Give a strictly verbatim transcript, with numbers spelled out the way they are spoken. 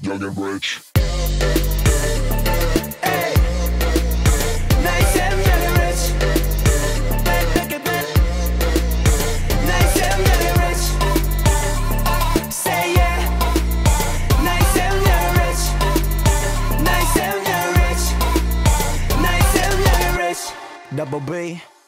young and rich. Hey, nice and very rich. Nice and very rich. Say yeah. Nice and very rich. Nice and very rich. Nice and very rich. Double B.